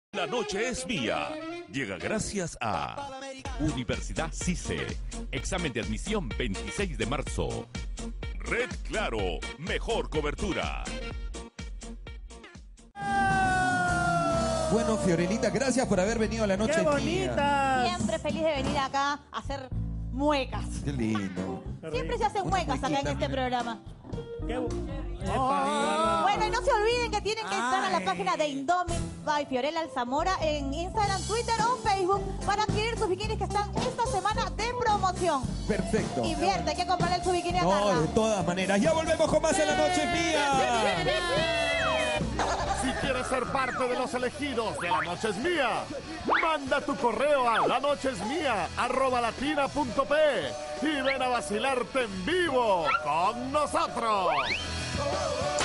La noche es mía. Llega gracias a Universidad CICE. Examen de admisión 26 de marzo. Red Claro, mejor cobertura. Bueno, Fiorelita, gracias por haber venido a la noche. ¡Qué bonita! Siempre feliz de venir acá a hacer muecas. Qué lindo. Siempre se hacen muecas acá en este programa. ¡Qué Bueno, y no se olviden que tienen que entrar a la página de Indomit by Fiorella Alzamora en Instagram, Twitter o Facebook para adquirir sus bikinis que están esta semana de promoción. Perfecto. Invierte, hay que comprarle su bikini a No, Carla. de todas maneras. Ya volvemos con más en La Noche es Mía. Si quieres ser parte de los elegidos de La Noche es Mía, manda tu correo a lanochesmia@latina.p y ven a vacilarte en vivo con nosotros.